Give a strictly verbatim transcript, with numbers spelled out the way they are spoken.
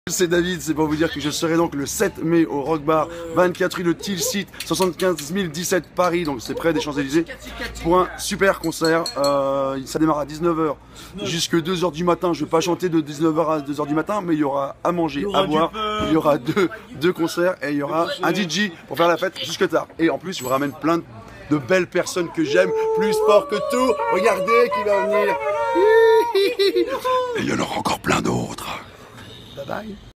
C'est David, c'est pour vous dire que je serai donc le sept mai au Rock Bar, vingt-quatre rue de Tilsit, soixante-quinze mille dix-sept Paris, donc c'est près des Champs-Élysées, pour un super concert. Euh, ça démarre à dix-neuf heures jusqu'à deux heures du matin. Je ne vais pas chanter de dix-neuf heures à deux heures du matin, mais il y aura à manger, à boire, il y aura deux, deux concerts et il y aura un D J pour faire la fête jusque tard. Et en plus, je vous ramène plein de belles personnes que j'aime, plus fort que tout. Regardez qui va venir. Et il y en aura encore plein d'autres. Bye bye.